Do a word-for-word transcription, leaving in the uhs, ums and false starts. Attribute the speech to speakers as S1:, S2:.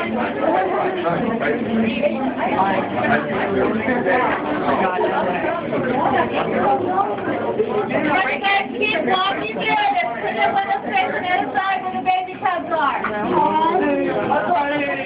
S1: guys keep walking in and put it on the face and inside where the baby cubs are.